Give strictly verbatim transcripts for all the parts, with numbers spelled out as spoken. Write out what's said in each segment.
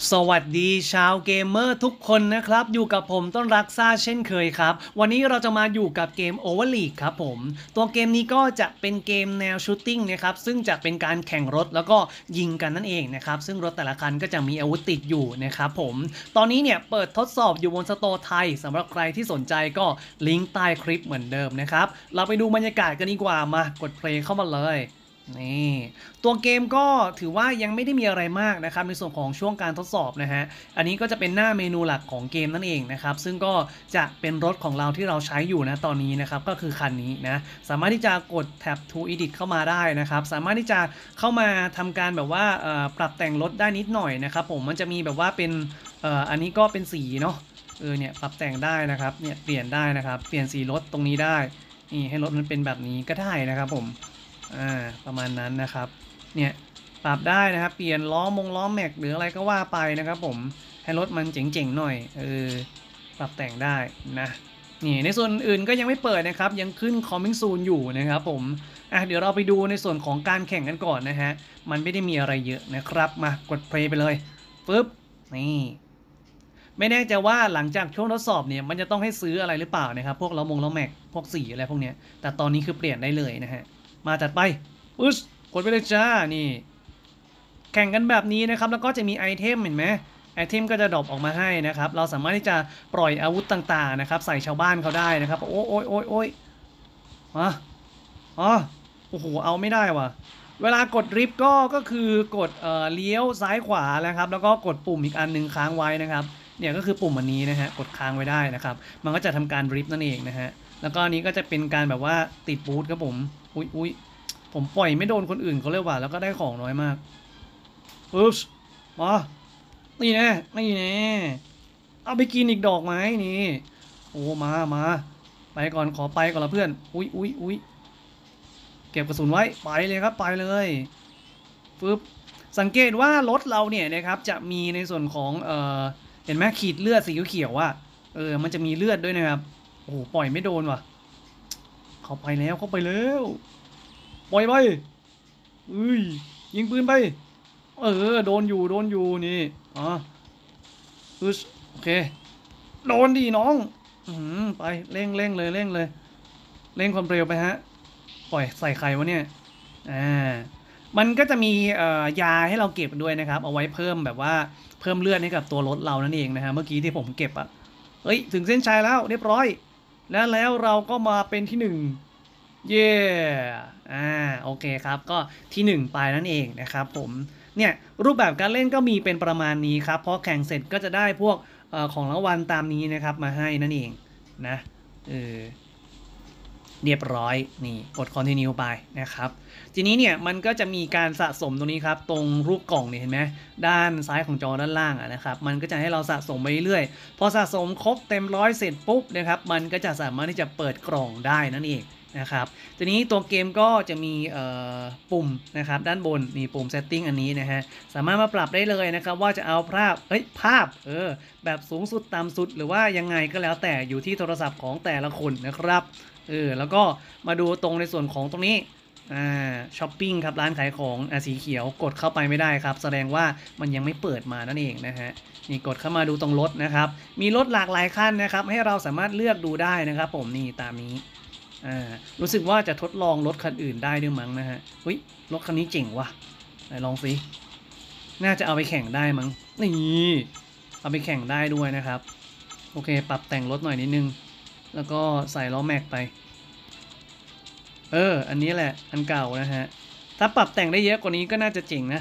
สวัสดีชาวเกมเมอร์ทุกคนนะครับอยู่กับผมต้นรักซ่าเช่นเคยครับวันนี้เราจะมาอยู่กับเกม Overleague ครับผมตัวเกมนี้ก็จะเป็นเกมแนวชูตติ้งนะครับซึ่งจะเป็นการแข่งรถแล้วก็ยิงกันนั่นเองนะครับซึ่งรถแต่ละคันก็จะมีอาวุธติดอยู่นะครับผมตอนนี้เนี่ยเปิดทดสอบอยู่บนสโตร์ไทยสำหรับใครที่สนใจก็ลิงก์ใต้คลิปเหมือนเดิมนะครับเราไปดูบรรยากาศกันดีกว่ามากดเพลย์เข้ามาเลยนี่ตัวเกมก็ถือว่ายังไม่ได้มีอะไรมากนะครับในส่วนของช่วงการทดสอบนะฮะอันนี้ก็จะเป็นหน้าเมนูหลักของเกมนั่นเองนะครับซึ่งก็จะเป็นรถของเราที่เราใช้อยู่นะตอนนี้นะครับก็คือคันนี้นะสามารถที่จะกดแท็บ to edit เข้ามาได้นะครับสามารถที่จะเข้ามาทำการแบบว่าปรับแต่งรถได้นิดหน่อยนะครับผมมันจะมีแบบว่าเป็นอันนี้ก็เป็นสีเนาะเออเนี่ยปรับแต่งได้นะครับเนี่ยเปลี่ยนได้นะครับเปลี่ยนสีรถตรงนี้ได้นี่ให้รถมันเป็นแบบนี้ก็ได้นะครับผมอ่าประมาณนั้นนะครับเนี่ยปรับได้นะครับเปลี่ยนล้อมงล้อแม็กหรืออะไรก็ว่าไปนะครับผมให้รถมันเจ๋งๆหน่อยเออปรับแต่งได้นะนี่ในส่วนอื่นก็ยังไม่เปิดนะครับยังขึ้น coming soon อยู่นะครับผมอ่ะเดี๋ยวเราไปดูในส่วนของการแข่งกันก่อนนะฮะมันไม่ได้มีอะไรเยอะนะครับมากด play ไปเลยปึ๊บนี่ไม่แน่ใจว่าหลังจากช่วงทดสอบเนี่ยมันจะต้องให้ซื้ออะไรหรือเปล่านะครับพวกล้อมงล้อแม็กพวกสีอะไรพวกเนี้ยแต่ตอนนี้คือเปลี่ยนได้เลยนะฮะมาจัดไปปึ๊บกดไปเลยจ้านี่แข่งกันแบบนี้นะครับแล้วก็จะมีไอเทมเห็นไหมไอเทมก็จะดรอปออกมาให้นะครับเราสามารถที่จะปล่อยอาวุธต่างๆนะครับใส่ชาวบ้านเขาได้นะครับโอ้ยโอ้ยโอ้ยโอ้ยมาอ๋อโอ้โหเอาไม่ได้ว่ะเวลากดดริฟต์ก็ก็คือกดเอ่อเลี้ยวซ้ายขวานะครับแล้วก็กดปุ่มอีกอันหนึ่งค้างไว้นะครับเนี่ยก็คือปุ่มอันนี้นะฮะกดค้างไว้ได้นะครับมันก็จะทำการดริฟต์นั่นเองนะฮะแล้วก็อันนี้ก็จะเป็นการแบบว่าติดบูทครับผมอุ้ยอุ้ยผมปล่อยไม่โดนคนอื่นเขาเลยว่ะแล้วก็ได้ของน้อยมากปึ๊บมานี่แน่นี่แน่เอาไปกินอีกดอกไม้นี่โอ้มามาไปก่อนขอไปก่อนละเพื่อนอุ้ยอุ้ยอุ้ยเก็บกระสุนไว้ไปเลยครับไปเลยปึ๊บสังเกตว่ารถเราเนี่ยนะครับจะมีในส่วนของเอ่อเห็นไหมขีดเลือดสีเขียวๆอ่ะเออมันจะมีเลือดด้วยนะครับโอ้โหปล่อยไม่โดนว่ะเข้าไปแล้วเข้าไปแล้วปล่อยไปอุ้ยยิงปืนไปเออโดนอยู่โดนอยู่นี่อ๋อปึ๊บโอเคโดนดิน้องอืมไปเร่งเร่งเลยเร่งเลยเร่งความเร็วไปฮะปล่อยใส่ใครวะเนี่ยอ่ามันก็จะมีเอ่อยาให้เราเก็บด้วยนะครับเอาไว้เพิ่มแบบว่าเพิ่มเลือดให้กับตัวรถเรานั่นเองนะฮะเมื่อกี้ที่ผมเก็บอะเฮ้ยถึงเส้นชัยแล้วเรียบร้อยแล้วแล้วเราก็มาเป็นที่หนึ่งเย่อ่าโอเคครับก็ที่หนึ่งไปนั่นเองนะครับผมเนี่ยรูปแบบการเล่นก็มีเป็นประมาณนี้ครับพอแข่งเสร็จก็จะได้พวกเอ่อของรางวัลตามนี้นะครับมาให้นั่นเองนะเออเรียบร้อยนี่กด continue ไปนะครับทีนี้เนี่ยมันก็จะมีการสะสมตรงนี้ครับตรงรูปกล่องเนี่ยเห็นไหมด้านซ้ายของจอด้านล่างอะนะครับมันก็จะให้เราสะสมไปเรื่อยพอสะสมครบเต็มร้อยเสร็จปุ๊บนะครับมันก็จะสามารถที่จะเปิดกล่องได้นั่นเองนะครับทีนี้ตัวเกมก็จะมีปุ่มนะครับด้านบนมีปุ่ม setting อันนี้นะฮะสามารถมาปรับได้เลยนะครับว่าจะเอาภาพเฮ้ยภาพเออแบบสูงสุดต่ำสุดหรือว่ายังไงก็แล้วแต่อยู่ที่โทรศัพท์ของแต่ละคนนะครับเออแล้วก็มาดูตรงในส่วนของตรงนี้อ่าช้อปปิ้งครับร้านขายของอ่าสีเขียวกดเข้าไปไม่ได้ครับแสดงว่ามันยังไม่เปิดมานั่นเองนะฮะนี่กดเข้ามาดูตรงรถนะครับมีรถหลากหลายคันนะครับให้เราสามารถเลือกดูได้นะครับผมนี่ตามนี้อ่ารู้สึกว่าจะทดลองรถคันอื่นได้ด้วยมั้งนะฮะเฮ้ยรถคันนี้เจ๋งว่ะไหนลองสิน่าจะเอาไปแข่งได้มั้งนี่เอาไปแข่งได้ด้วยนะครับโอเคปรับแต่งรถหน่อยนิดนึงแล้วก็ใส่ล้อแม็กไปเอออันนี้แหละอันเก่านะฮะถ้าปรับแต่งได้เยอะกว่านี้ก็น่าจะเจ๋งนะ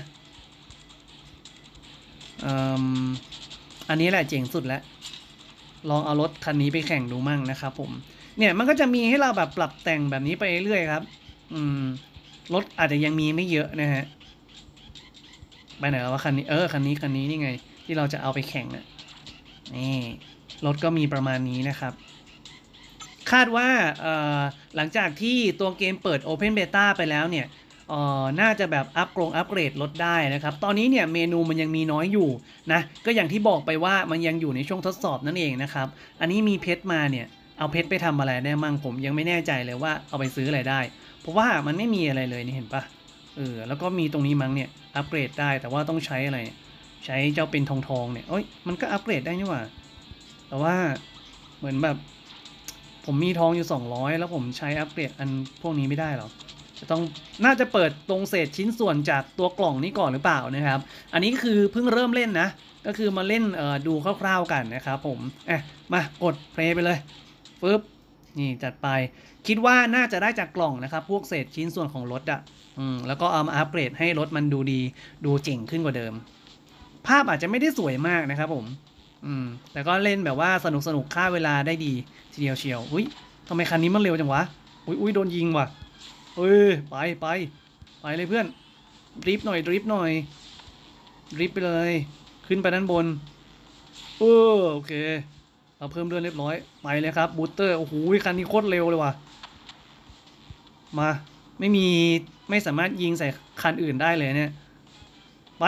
อืมอันนี้แหละเจ๋งสุดแล้วลองเอารถคันนี้ไปแข่งดูมั่งนะครับผมเนี่ยมันก็จะมีให้เราแบบปรับแต่งแบบนี้ไปเรื่อยครับอืมรถอาจจะยังมีไม่เยอะนะฮะไปไหนแล้วว่าคันนี้เออคันนี้คันนี้นี่ไงที่เราจะเอาไปแข่งอ่ะนี่รถก็มีประมาณนี้นะครับคาดว่าหลังจากที่ตัวเกมเปิด Open Beta ไปแล้วเนี่ยน่าจะแบบอัปกรงอัปเกรดลดได้นะครับตอนนี้เนี่ยเมนูมันยังมีน้อยอยู่นะก็อย่างที่บอกไปว่ามันยังอยู่ในช่วงทดสอบนั่นเองนะครับอันนี้มีเพชรมาเนี่ยเอาเพชรไปทำอะไรได้มั่งผมยังไม่แน่ใจเลยว่าเอาไปซื้ออะไรได้เพราะว่ามันไม่มีอะไรเลยนี่เห็นปะเออแล้วก็มีตรงนี้มั้งเนี่ยอัปเกรดได้แต่ว่าต้องใช้อะไรใช้เจ้าเป็นทองทองเนี่ยเอ้ยมันก็อัปเกรดได้นี่หว่าแต่ว่าเหมือนแบบผมมีทองอยู่สองร้อยแล้วผมใช้อัปเกรดอันพวกนี้ไม่ได้หรอจะต้องน่าจะเปิดตรงเศษชิ้นส่วนจากตัวกล่องนี้ก่อนหรือเปล่านะครับอันนี้คือเพิ่งเริ่มเล่นนะก็คือมาเล่นเอ่อดูคร่าวๆกันนะครับผมเอ๊ะมากดเพลย์ไปเลยปึ๊บนี่จัดไปคิดว่าน่าจะได้จากกล่องนะครับพวกเศษชิ้นส่วนของรถอะอืมแล้วก็เอามาอัปเกรดให้รถมันดูดีดูเจ๋งขึ้นกว่าเดิมภาพอาจจะไม่ได้สวยมากนะครับผมอืมแต่ก็เล่นแบบว่าสนุกสนุกฆ่าเวลาได้ดีทีเดียวเชียวอุ้ยทำไมคันนี้มันเร็วจังวะอุ้ยอุ้ยโดนยิงว่ะเฮ้ยไปไปไปเลยเพื่อนดริฟหน่อยดริฟหน่อยดริฟไปเลยขึ้นไปด้านบนเออโอเคเราเพิ่มเลือดเรียบร้อยไปเลยครับบูสเตอร์โอ้โหคันนี้โคตรเร็วเลยว่ะมาไม่มีไม่สามารถยิงใส่คันอื่นได้เลยเนี่ยไป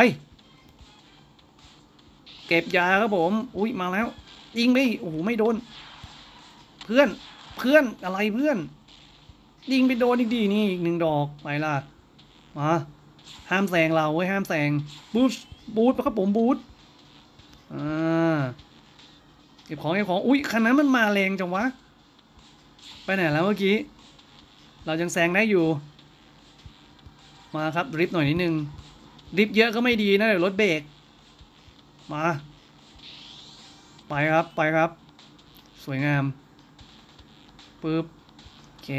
เก็บยาครับผมอุ้ยมาแล้วยิงไปโอ้โหไม่โดนเพื่อนเพื่อนอะไรเพื่อนยิงไปโดนอีกดีนี่อีกหนึ่งดอกไปล่ะมาห้ามแซงเราเว้ยห้ามแซงบูสบูสครับผมบูสอ่าเก็บของเก็บของอุ้ยคันนั้นมันมาแรงจังวะไปไหนแล้วเมื่อกี้เรายังแซงได้อยู่มาครับดริฟต์หน่อยนิดนึงดริฟต์เยอะก็ไม่ดีนะเดี๋ยวรถเบรกมาไปครับไปครับสวยงามปึ๊บโอเค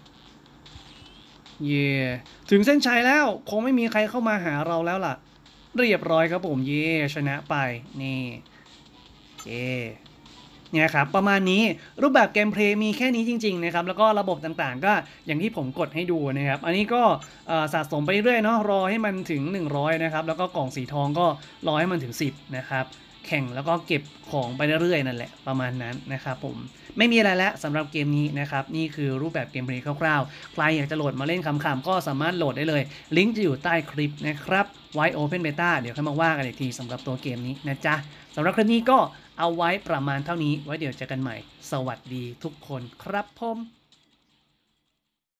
เย่ถึงเส้นชัยแล้วคงไม่มีใครเข้ามาหาเราแล้วล่ะเรียบร้อยครับผมเย่ชนะไปนี่เย่เนี่ยครับประมาณนี้รูปแบบเกมเพลย์มีแค่นี้จริงๆนะครับแล้วก็ระบบต่างๆก็อย่างที่ผมกดให้ดูนะครับอันนี้ก็สะสมไปเรื่อยเนาะรอให้มันถึงหนึ่งร้อยนะครับแล้วก็กล่องสีทองก็รอให้มันถึงสิบนะครับแข่งแล้วก็เก็บของไปเรื่อยๆนั่นแหละประมาณนั้นนะครับผมไม่มีอะไรแล้วสำหรับเกมนี้นะครับนี่คือรูปแบบเกมเพลย์คร่าวๆใครอยากจะโหลดมาเล่นคำๆก็สามารถโหลดได้เลยลิงก์จะอยู่ใต้คลิปนะครับไว้ Open Beta เดี๋ยวค่อยมาว่ากันอีกทีสำหรับตัวเกมนี้นะจ๊ะสำหรับคลิปนี้ก็เอาไว้ประมาณเท่านี้ไว้เดี๋ยวเจอกันใหม่สวัสดีทุกคนครับผม